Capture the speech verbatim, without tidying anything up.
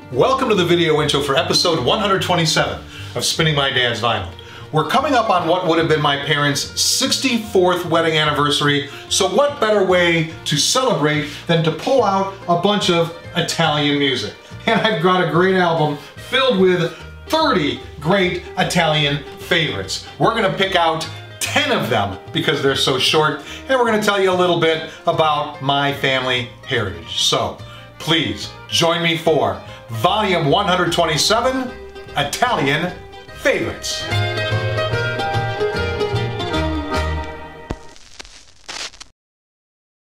Welcome to the video intro for episode one hundred twenty-seven of Spinning My Dad's Vinyl. We're coming up on what would have been my parents' sixty-fourth wedding anniversary, so what better way to celebrate than to pull out a bunch of Italian music. And I've got a great album filled with thirty great Italian favorites. We're gonna pick out ten of them because they're so short, and we're gonna tell you a little bit about my family heritage. So please join me for volume one hundred twenty-seven, Italian Favorites.